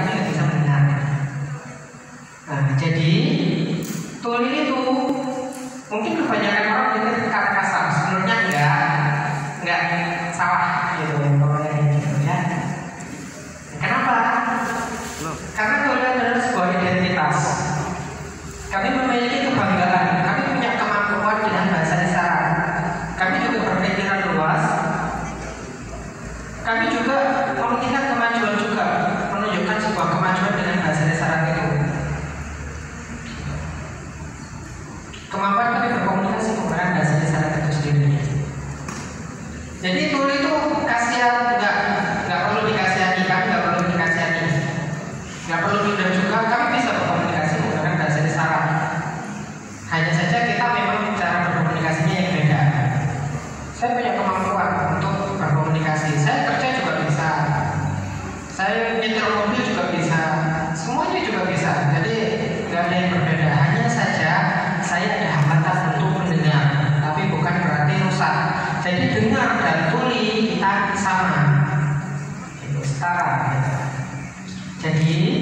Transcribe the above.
tapi nggak bisa mendengar. Nah, jadi tuli itu mungkin kebanyakan orang dengar kata kasar, sebenarnya enggak salah gitu ya. Kenapa? Karena tuli adalah sebuah identitas. Kami memiliki kebanggaan, kami punya kemampuan dengan bahasa isyarat. Kami juga berpikiran luas. Kami juga memiliki kemajuan juga, menunjukkan sebuah kemajuan dengan bahasa isyarat itu. Kemampuan kami berkomunikasi menggunakan bahasa isyarat itu sendiri. Jadi tuli itu kasihan, nggak perlu dikasihani, kami nggak perlu dikasihani, nggak perlu minder juga, kami bisa berkomunikasi menggunakan bahasa isyarat. Hanya saja kita memang cara berkomunikasinya yang beda. Saya punya kemampuan untuk berkomunikasi, saya kerja juga bisa, saya nyetir mobil juga bisa, semuanya juga bisa. Jadi nggak ada yang berbeda. Hanya saja saya ada hambatan untuk mendengar, tapi bukan berarti rusak. Jadi dengar dan tuli kita sama, itu setara. Jadi